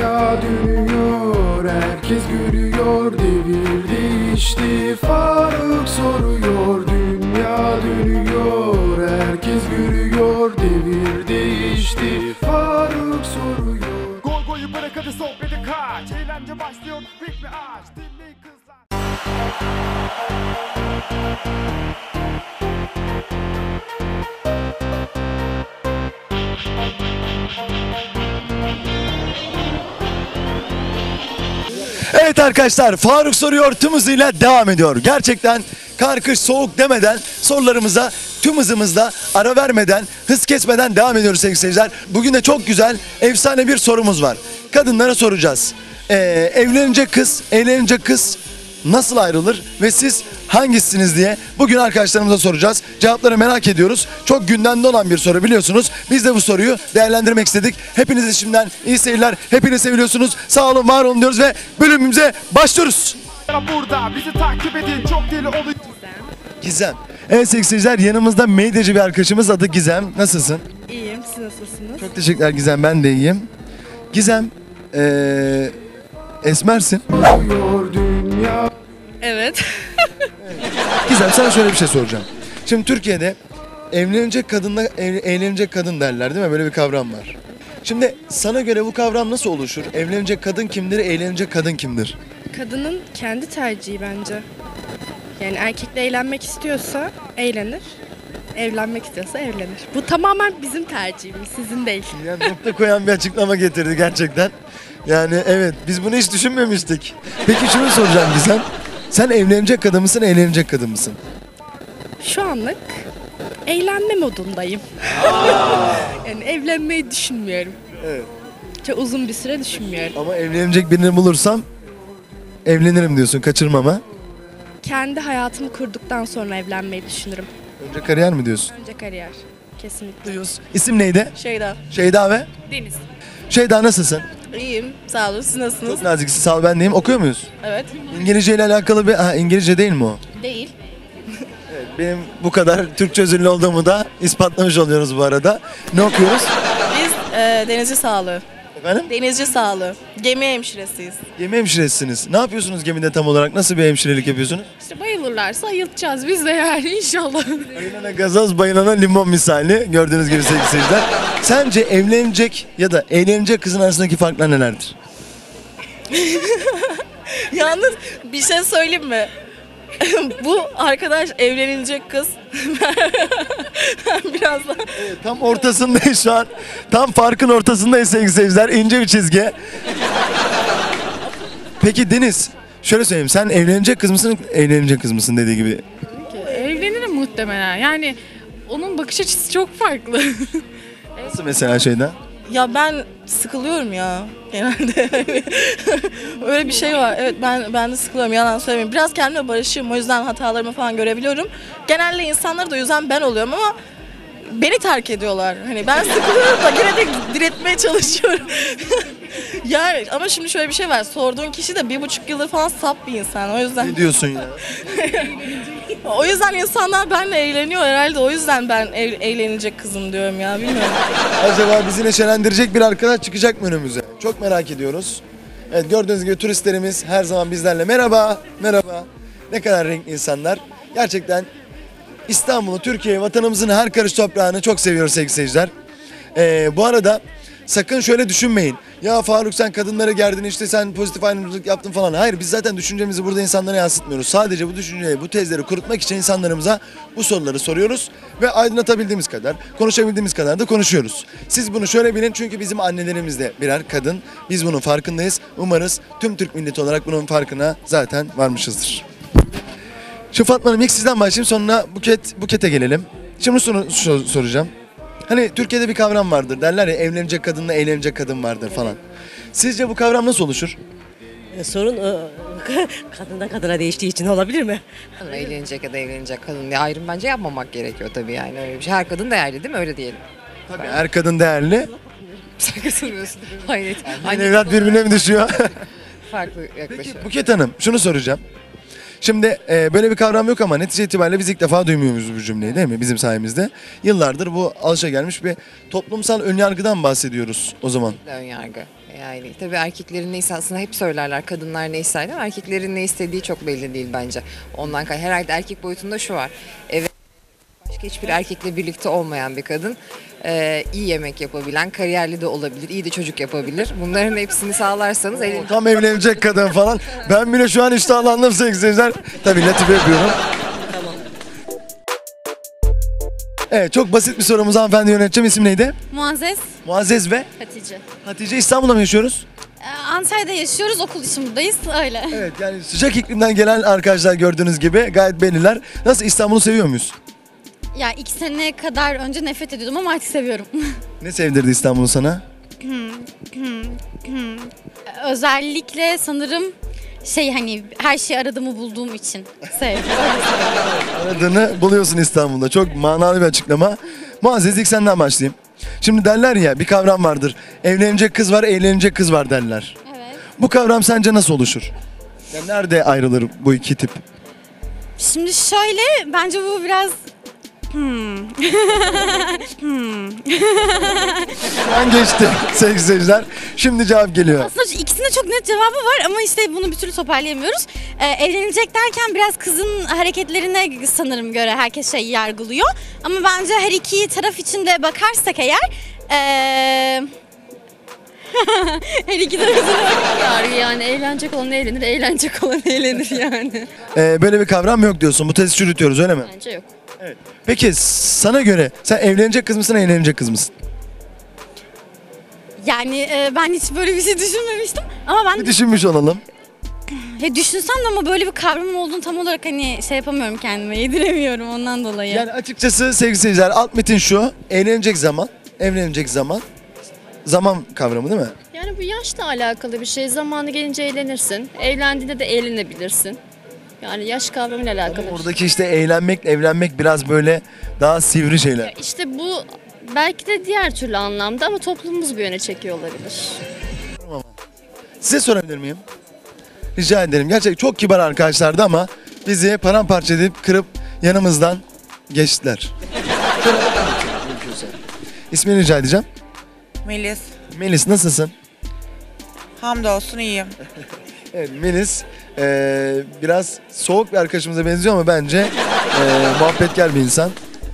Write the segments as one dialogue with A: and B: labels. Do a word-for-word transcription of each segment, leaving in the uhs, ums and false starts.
A: Dünya dönüyor, herkes görüyor, devir değişti, Faruk soruyor. Dünya dönüyor, herkes görüyor, devir değişti, Faruk soruyor.
B: Gol goyu bırak hadi sohbeti kaç. Eğlence başlıyor, fikri aç. Dinleyin kızlar.
C: Evet arkadaşlar, Faruk soruyor tüm hızıyla devam ediyor. Gerçekten kar kış soğuk demeden sorularımıza tüm hızımızla ara vermeden, hız kesmeden devam ediyoruz sevgili seyirciler. Bugün de çok güzel, efsane bir sorumuz var. Kadınlara soracağız. Ee, evlenecek kız, eğlenecek kız nasıl ayrılır ve siz hangisiniz diye bugün arkadaşlarımıza soracağız. Cevapları merak ediyoruz. Çok gündemde olan bir soru biliyorsunuz. Biz de bu soruyu değerlendirmek istedik. Hepinize şimdiden iyi seyirler. Hepinizi seviyorsunuz. Sağ olun, var olun diyoruz ve bölümümüze başlıyoruz.
B: Burada bizi takip edin, çok deli oluyor.
C: Gizem. Evet sevgili seyirciler, yanımızda medyacı bir arkadaşımız, adı Gizem. Nasılsın?
D: İyiyim, siz nasılsınız?
C: Çok teşekkürler Gizem, ben de iyiyim. Gizem, ee, esmersin.
A: Dünya
D: Evet.
C: Gizem, sana şöyle bir şey soracağım. Şimdi Türkiye'de evlenecek kadınla ev- eğlenecek kadın derler değil mi? Böyle bir kavram var. Şimdi sana göre bu kavram nasıl oluşur? Evlenecek kadın kimdir, eğlenecek kadın kimdir?
D: Kadının kendi tercihi bence. Yani erkekle eğlenmek istiyorsa eğlenir. Evlenmek istiyorsa evlenir. Bu tamamen bizim tercihimiz, sizin değil.
C: Yani nokta koyan bir açıklama getirdi gerçekten. Yani evet, biz bunu hiç düşünmemiştik. Peki şunu soracağım Gizem. Sen evlenecek kadın mısın, eğlenecek kadın mısın?
D: Şu anlık eğlenme modundayım. Yani evlenmeyi düşünmüyorum.
C: Evet.
D: Çok uzun bir süre düşünmüyorum.
C: Ama evlenecek birini bulursam evlenirim diyorsun, kaçırmama.
D: Kendi hayatımı kurduktan sonra evlenmeyi düşünürüm.
C: Önce kariyer mi diyorsun?
D: Önce kariyer. Kesinlikle.
C: Duyuyoruz. İsim neydi?
E: Şeyda.
C: Şeyda ve?
E: Deniz.
C: Şeyda, nasılsın?
E: İyiyim. Sağ olun. Siz nasılsınız?
C: Çok naziksin, sağ ol, ben deyim. Okuyor muyuz?
E: Evet.
C: İngilizce ile alakalı bir... Ha, İngilizce değil mi o?
E: Değil.
C: Benim bu kadar Türkçe özürlü olduğumu da ispatlamış oluyoruz bu arada. Ne okuyoruz?
E: Biz e, denizci sağlığı.
C: Efendim?
E: Denizci sağlığı. Gemi hemşiresiyiz.
C: Gemi hemşiresiniz. Ne yapıyorsunuz gemide tam olarak? Nasıl bir hemşirelik yapıyorsunuz?
D: İşte bayılırlarsa ayıltacağız biz de yani inşallah.
C: Bayılana gazoz, bayılana limon misali. Gördüğünüz gibi sevgili seyirciler. Sence evlenecek ya da eğlenecek kızın arasındaki farklar nelerdir?
E: Yalnız bir şey söyleyeyim mi? Bu arkadaş evlenilecek kız. Ben biraz da...
C: Evet, tam ortasındayız şu an. Tam farkın ortasındayız sevgili seyirciler. İnce bir çizgi. Peki Deniz, şöyle söyleyeyim. Sen evlenecek kız mısın, eğlenecek kız mısın dediği gibi?
F: Evlenirim muhtemelen. Yani onun bakış açısı çok farklı.
C: Nasıl mesela şeyden?
E: Ya ben sıkılıyorum ya genelde. Öyle bir şey var. Evet, ben ben de sıkılıyorum, yalan söylemeyeyim. Biraz kendime barışığım, o yüzden hatalarımı falan görebiliyorum. Genelde insanları da yüzen ben oluyorum ama beni terk ediyorlar. Hani ben sıkılıyorum da yine de diretmeye çalışıyorum. Yani ama şimdi şöyle bir şey var. Sorduğun kişi de bir buçuk yıldır falan sap bir insan. O yüzden
C: Ne diyorsun ya?
E: o yüzden insanlar benimle eğleniyor herhalde. O yüzden ben ev, eğlenecek kızım diyorum ya, bilmiyorum.
C: Acaba bizi neşelendirecek bir arkadaş çıkacak mı önümüze? Çok merak ediyoruz. Evet, gördüğünüz gibi turistlerimiz her zaman bizlerle. Merhaba, merhaba. Ne kadar renkli insanlar. Gerçekten İstanbul'u, Türkiye'yi, vatanımızın her karış toprağını çok seviyoruz sevgili seyirciler. Ee, bu arada sakın şöyle düşünmeyin. Ya Faruk, sen kadınlara gerdin, işte sen pozitif ayrımcılık yaptın falan. Hayır, biz zaten düşüncemizi burada insanlara yansıtmıyoruz. Sadece bu düşünceyi, bu tezleri kurutmak için insanlarımıza bu soruları soruyoruz. Ve aydınlatabildiğimiz kadar, konuşabildiğimiz kadar da konuşuyoruz. Siz bunu şöyle bilin, çünkü bizim annelerimiz de birer kadın. Biz bunun farkındayız. Umarız tüm Türk milleti olarak bunun farkına zaten varmışızdır. Şu Fatma Hanım, ilk sizden başlayayım, sonra Buket, Buket'e gelelim. Şimdi sor, sor, soracağım. Hani Türkiye'de bir kavram vardır, derler ya, evlenecek kadınla eğlenecek kadın vardır falan. Sizce bu kavram nasıl oluşur?
G: E, Sorun e, kadından kadına değiştiği için olabilir mi?
H: Ama evlenecek ya da evlenecek kadın diye ayrım bence yapmamak gerekiyor tabii, yani öyle bir şey. Her kadın değerli değil mi, öyle diyelim.
C: Tabii her kadın değerli.
H: Sen katılmıyorsun. Hayret.
C: Anne evlat birbirine mi düşüyor?
H: Farklı
C: Peki
H: yaklaşıyor.
C: Buket Hanım, şunu soracağım. Şimdi e, böyle bir kavram yok ama netice itibariyle biz ilk defa duymuyoruz bu cümleyi değil mi bizim sayemizde? Yıllardır bu alışagelmiş bir toplumsal önyargıdan bahsediyoruz o zaman.
H: Ön yargı. Yani tabii erkeklerin neyse aslında hep söylerler kadınlar ne ister ama erkeklerin ne istediği çok belli değil bence. Ondan kay herhalde erkek boyutunda şu var. Evet, başka hiçbir erkekle birlikte olmayan bir kadın e, iyi yemek yapabilen, kariyerli de olabilir, iyi de çocuk yapabilir. Bunların hepsini sağlarsanız elin...
C: Tam evlenecek kadın falan. Ben bile şu an iştahlandım sevgili seyirciler. Tabii latife yapıyorum. Evet, çok basit bir sorumuz hanımefendi yöneteceğim. İsim neydi?
I: Muazzez
C: Muazzez ve
I: Hatice.
C: Hatice. İstanbul'da mı yaşıyoruz?
I: Ee, Antalya'da yaşıyoruz, okul için buradayız öyle.
C: Evet, yani sıcak iklimden gelen arkadaşlar gördüğünüz gibi gayet belliler. Nasıl, İstanbul'u seviyor muyuz?
I: Ya iki sene kadar önce nefret ediyordum ama artık seviyorum.
C: Ne sevdirdi İstanbul'u sana?
I: Özellikle sanırım şey hani her şeyi aradığımı bulduğum için sevdim.
C: Aradığını buluyorsun İstanbul'da. Çok manalı bir açıklama. Muazzez, ilk senden başlayayım. Şimdi derler ya, bir kavram vardır. Evlenecek kız var, eğlenecek kız var derler.
I: Evet.
C: Bu kavram sence nasıl oluşur? Yani nerede ayrılır bu iki tip?
I: Şimdi şöyle, bence bu biraz hmm.
C: Şu an geçti sevgili seyirciler. Şimdi cevap geliyor.
I: Aslında ikisinde çok net cevabı var ama işte bunu bir türlü toparlayamıyoruz. Ee, evlenecek derken biraz kızın hareketlerine sanırım göre herkes şey yargılıyor. Ama bence her iki taraf için de bakarsak eğer ee... her iki taraf için de
J: Yargı yani eğlenecek olan eğlenir, eğlenecek olan eğlenir yani.
C: Ee, böyle bir kavram yok diyorsun. Bu tezi çürütüyoruz öyle mi?
J: Bence yok.
C: Evet. Peki sana göre sen evlenecek kız mısın, eğlenecek kız mısın?
I: Yani e, ben hiç böyle bir şey düşünmemiştim ama ben
C: Bir düşünmüş olalım.
I: he, düşünsem de ama böyle bir kavramım olduğunu tam olarak hani şey yapamıyorum, kendime yediremiyorum ondan dolayı.
C: Yani açıkçası sevgili seyirciler, alt metin şu: eğlenecek zaman, evlenecek zaman, zaman kavramı değil mi?
J: Yani bu yaşla alakalı bir şey. Zamanı gelince eğlenirsin. Evlendiğinde de eğlenebilirsin. Yani yaş kavramıyla alakalı bir şey.
C: Buradaki işte eğlenmek, evlenmek biraz böyle daha sivri şeyler.
J: İşte bu belki de diğer türlü anlamda ama toplumumuz bir yöne çekiyor olabilir.
C: Size sorabilir miyim? Rica ederim. Gerçekten çok kibar arkadaşlardı ama bizi paramparça edip kırıp yanımızdan geçtiler. Şöyle bakar mısın mümkünse? İsmini rica edeceğim.
K: Melis.
C: Melis, nasılsın?
K: Hamdolsun iyiyim.
C: Evet, Melis eee, biraz soğuk bir arkadaşımıza benziyor ama bence eee muhabbetgar bir insan.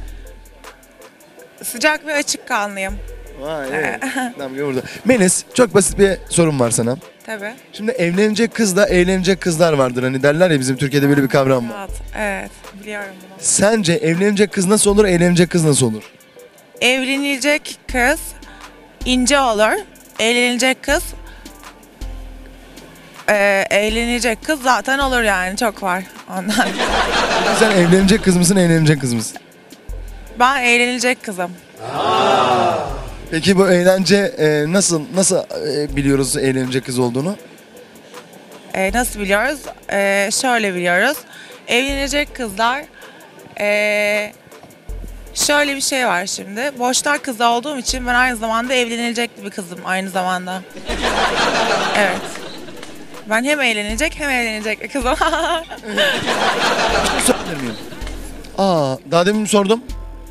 K: Sıcak ve açıkkanlıyım.
C: Vay, evet. Tamam, burada. Melis, çok basit bir sorum var sana.
K: Tabii.
C: Şimdi evlenecek kızla eğlenecek kızlar vardır. Hani derler ya, bizim Türkiye'de böyle bir kavram var.
K: Evet, evet biliyorum bunu.
C: Sence evlenecek kız nasıl olur, eğlenecek kız nasıl olur?
K: Evlenilecek kız ince olur. Evlenecek kız e, eğlenecek kız zaten olur yani, çok var ondan.
C: Peki sen evlenecek kız mısın, eğlenecek kız mısın?
K: Ben eğlenilecek kızım.
C: Peki bu eğlence e, nasıl nasıl e, biliyoruz eğlenecek kız olduğunu?
K: E, nasıl biliyoruz? E, şöyle biliyoruz. Evlenecek kızlar e, şöyle bir şey var şimdi. Boşnak kızı olduğum için ben aynı zamanda evlenilecek bir kızım aynı zamanda. Evet. Ben hem eğlenecek hem evlenecek bir kızım.
C: Sorabilir miyim? Aa, daha demin sordum.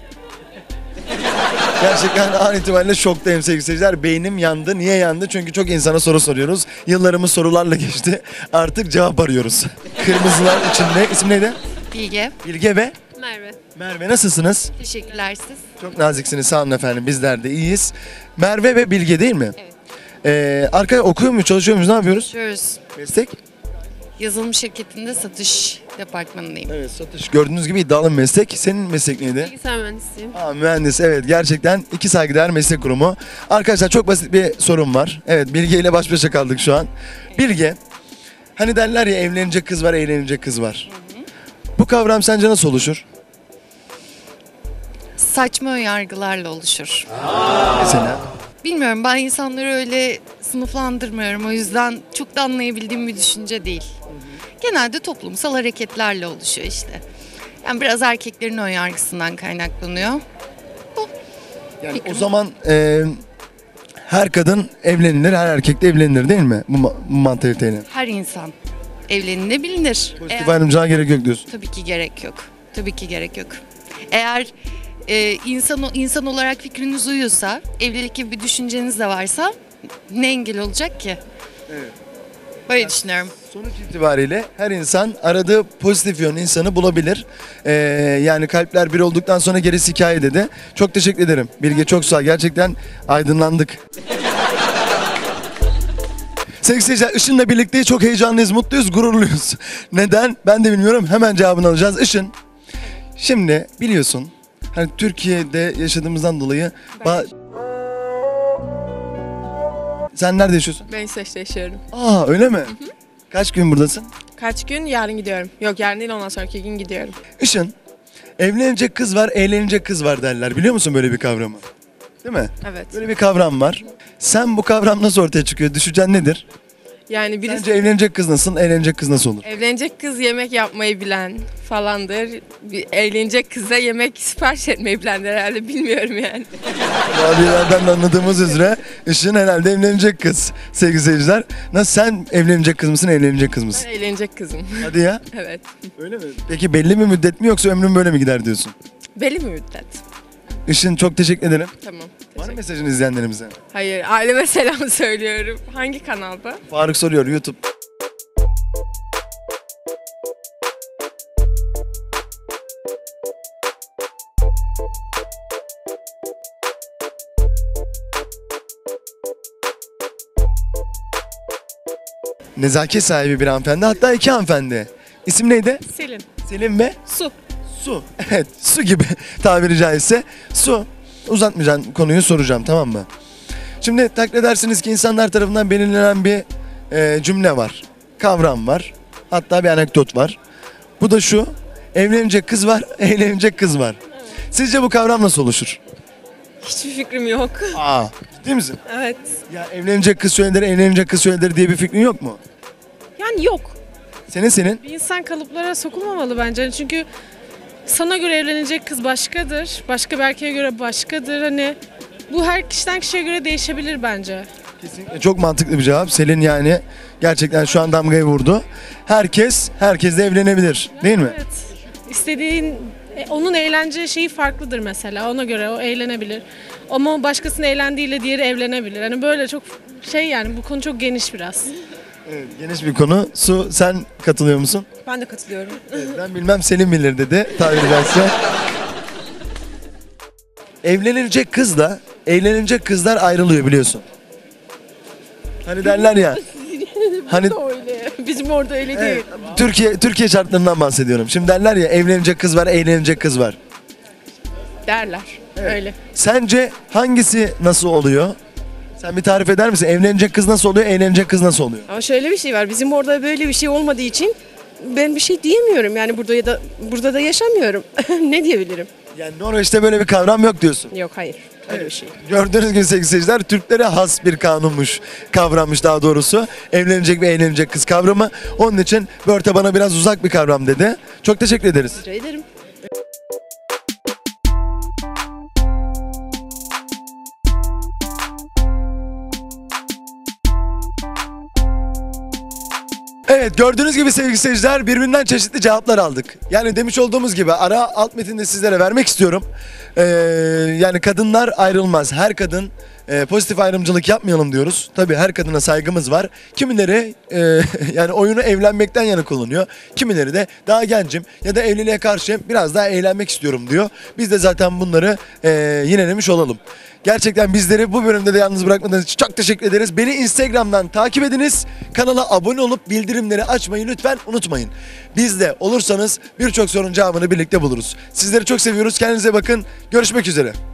C: Gerçekten an itibariyle şoktayım sevgili seyirciler. Beynim yandı. Niye yandı? Çünkü çok insana soru soruyoruz. Yıllarımız sorularla geçti. Artık cevap arıyoruz. Kırmızılar içinde. İsim neydi?
J: Bilge.
C: Bilge ve
J: Merve.
C: Merve, nasılsınız?
J: Teşekkürler siz.
C: Çok naziksiniz, sağ olun efendim. Bizler de iyiyiz. Merve ve Bilge değil mi?
J: Evet.
C: Ee, arkaya okuyor muyuz, çalışıyor muyuz, ne yapıyoruz?
J: Çalışıyoruz.
C: Meslek?
J: Yazılım şirketinde satış departmanındayım.
C: Evet, satış. Gördüğünüz gibi iddialı bir meslek. Senin meslek neydi?
J: Bilgisayar mühendisiyim.
C: Aa, mühendis, evet, gerçekten iki saygıdeğer meslek kurumu. Arkadaşlar çok basit bir sorum var. Evet, Bilge ile baş başa kaldık şu an. Bilge, hani derler ya, evlenecek kız var, eğlenecek kız var. Hı hı. Bu kavram sence nasıl oluşur?
J: Saçma yargılarla oluşur.
C: Mesela?
J: Bilmiyorum, ben insanları öyle sınıflandırmıyorum. O yüzden çok da anlayabildiğim bir düşünce değil. Genelde toplumsal hareketlerle oluşuyor işte. Yani biraz erkeklerin ön yargısından kaynaklanıyor. Bu.
C: Yani
J: Fikrim.
C: o zaman e, her kadın evlenilir, her erkek de evlenilir değil mi? Bu, ma- bu mantaliteyle.
J: Her insan. evlenilebilir.
C: Pozitif ayrımcılığa gerek yok diyorsun.
J: Tabii ki gerek yok. Tabii ki gerek yok. Eğer e, insan insan olarak fikriniz uyuyorsa, evlilik gibi bir düşünceniz de varsa ne engel olacak ki?
C: Evet.
J: Böyle düşünüyorum.
C: Sonuç itibariyle her insan aradığı pozitif yön insanı bulabilir. Ee, yani kalpler bir olduktan sonra gerisi hikaye dedi. Çok teşekkür ederim. Bilge çok sağ ol. Gerçekten aydınlandık. Sevgili seyirciler, Işın'la birlikte çok heyecanlıyız, mutluyuz, gururluyuz. Neden? Ben de bilmiyorum. Hemen cevabını alacağız. Işın, şimdi biliyorsun hani Türkiye'de yaşadığımızdan dolayı... Ba- Sen nerede yaşıyorsun?
L: Ben İsveç'te yaşıyorum.
C: Aa öyle mi? Hı hı. Kaç gün buradasın?
L: Kaç gün? Yarın gidiyorum. Yok yarın değil, ondan sonraki gün gidiyorum.
C: Işın, evlenecek kız var, eğlenecek kız var derler. Biliyor musun böyle bir kavramı? Değil mi?
L: Evet.
C: Böyle bir kavram var. Sen bu kavram nasıl ortaya çıkıyor? Düşüncen nedir?
L: Yani birisi...
C: Sence evlenecek kız nasıl, eğlenecek kız nasıl olur?
L: Evlenecek kız yemek yapmayı bilen falandır. Bir evlenecek kıza yemek sipariş etmeyi bilendir herhalde, bilmiyorum yani.
C: Abilerden de anladığımız üzere Işın herhalde evlenecek kız sevgili seyirciler. Nasıl, sen evlenecek kız mısın, evlenecek kız mısın?
L: Ben evlenecek kızım.
C: Hadi ya.
L: Evet.
C: Öyle mi? Peki belli mi müddet mi yoksa ömrün böyle mi gider diyorsun?
L: Belli mi müddet?
C: Işın çok teşekkür ederim.
L: Tamam.
C: Var mı mesajın izleyenlerimize?
L: Hayır, aileme selam söylüyorum. Hangi kanalda?
C: Faruk soruyor YouTube. Nezaket sahibi bir hanımefendi, hatta iki hanımefendi. İsim neydi?
L: Selin.
C: Selin ve?
L: Su.
C: Su. Evet, su gibi tabiri caizse. Su. Uzatmayacağım, konuyu soracağım, tamam mı? Şimdi takdir edersiniz ki insanlar tarafından belirlenen bir e, cümle var. Kavram var. Hatta bir anekdot var. Bu da şu: evlenecek kız var, eğlenecek kız var. Sizce bu kavram nasıl oluşur?
L: Hiçbir fikrim yok.
C: Aa, ciddi misin?
L: Evet.
C: Ya evlenecek kız şöyledir, evlenecek kız şöyledir diye bir fikrin yok mu?
L: Yani yok.
C: Senin senin?
F: Bir insan kalıplara sokulmamalı bence. Çünkü sana göre evlenecek kız başkadır. Başka bir erkeğe göre başkadır. Hani bu her kişiden kişiye göre değişebilir bence.
C: Kesinlikle çok mantıklı bir cevap. Selin yani gerçekten şu an damgayı vurdu. Herkes, herkesle evlenebilir, değil mi?
F: Evet. İstediğin, onun eğlence şeyi farklıdır mesela. Ona göre o eğlenebilir. Ama başkasının eğlendiğiyle diğeri evlenebilir. Hani böyle çok şey, yani bu konu çok geniş biraz.
C: Evet, geniş bir konu. Su, sen katılıyor musun?
L: Ben de katılıyorum.
C: Evet, ben bilmem, Selin bilir dedi tabiri caizse. Evlenilecek kızla eğlenilecek kızlar ayrılıyor biliyorsun. Hani derler ya. Hani
L: öyle. Bizim orada öyle
C: evet,
L: değil.
C: Türkiye Türkiye şartlarından bahsediyorum. Şimdi derler ya, evlenecek kız var, eğlenecek kız var.
L: Derler.
C: Evet.
L: Öyle.
C: Sence hangisi nasıl oluyor? Sen bir tarif eder misin? Evlenecek kız nasıl oluyor, eğlenecek kız nasıl oluyor?
L: Ama şöyle bir şey var. Bizim orada böyle bir şey olmadığı için ben bir şey diyemiyorum. Yani burada ya da burada da yaşamıyorum. Ne diyebilirim?
C: Yani Norveç'te böyle bir kavram yok diyorsun.
L: Yok, hayır. Öyle bir şey.
C: Gördüğünüz gibi sevgili seyirciler, Türklere has bir kanunmuş, kavrammış daha doğrusu. Evlenecek ve eğlenecek kız kavramı. Onun için Börte bana biraz uzak bir kavram dedi. Çok teşekkür ederiz.
L: Rica ederim.
C: Evet, gördüğünüz gibi sevgili seyirciler, birbirinden çeşitli cevaplar aldık. Yani demiş olduğumuz gibi ara alt metinde sizlere vermek istiyorum. Ee, yani kadınlar ayrılmaz. Her kadın e, pozitif ayrımcılık yapmayalım diyoruz. Tabii her kadına saygımız var. Kimileri e, yani oyunu evlenmekten yana kullanıyor. Kimileri de daha gencim ya da evliliğe karşı biraz daha eğlenmek istiyorum diyor. Biz de zaten bunları e, yinelemiş olalım. Gerçekten bizleri bu bölümde de yalnız bırakmadığınız için çok teşekkür ederiz. Beni Instagram'dan takip ediniz. Kanala abone olup bildirimleri açmayı lütfen unutmayın. Bizde olursanız birçok sorunun cevabını birlikte buluruz. Sizleri çok seviyoruz. Kendinize bakın. Görüşmek üzere.